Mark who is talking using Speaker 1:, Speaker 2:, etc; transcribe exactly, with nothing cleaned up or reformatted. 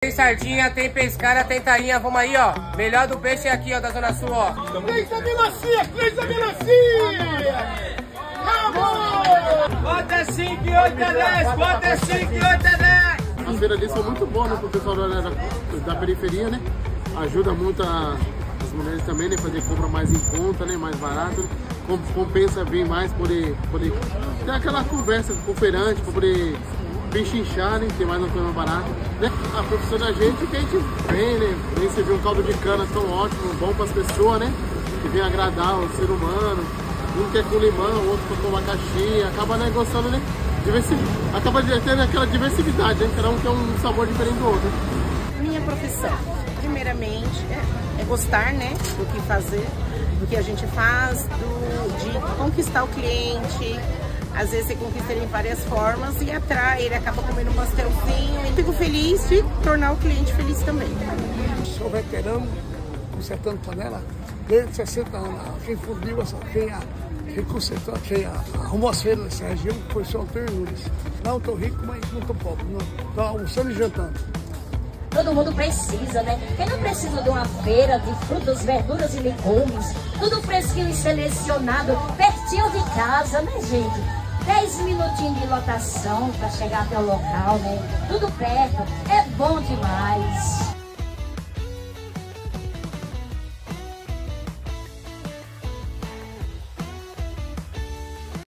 Speaker 1: tem sardinha, tem pescara, tem tainha. Vamos aí, ó. Melhor do peixe é aqui, ó, da Zona Sul, ó.
Speaker 2: Três da melancia, três da melancia! Vamos!
Speaker 1: Bota cinco e oito é dez, bota cinco e oito é dez!
Speaker 3: As feiras ali são muito boas, né, pro pessoal da, da, da periferia, né? Ajuda muito a, as mulheres também, né? Fazer compra mais em conta, né? Mais barato, né? Compensa bem mais poder, poder ter aquela conversa com o feirante, para poder pechinchar, né? Ter mais uma coisa barata, né? A profissão da gente, que a gente vem, né? Vem servir um caldo de cana tão ótimo, bom para as pessoas, né? Que vem agradar o ser humano. Um quer com limão, o outro com abacaxi, acaba negociando, né? Diversi... Acaba tendo aquela diversidade, né? Cada um tem um sabor diferente do outro.
Speaker 4: Minha profissão, primeiramente, é, é gostar, né? Do que fazer, do que a gente faz, do, de conquistar o cliente. Às vezes você conquista ele em várias formas e atrai, ele acaba comendo um pastelzinho. E fico feliz de tornar o cliente feliz também.
Speaker 2: Sou veterano, consertando panela, desde sessenta anos. Quem fundiu essa, quem, a, quem consertou, quem a, arrumou as feiras nessa região foi o senhor Antônio Nunes. Não estou rico, mas não estou pobre. Estou almoçando e jantando.
Speaker 5: Todo mundo precisa, né? Quem não precisa de uma feira de frutas, verduras e legumes? Tudo fresquinho e selecionado, pertinho de casa, né, gente? Dez minutinhos de lotação para chegar até o local, né? Tudo perto, é bom demais.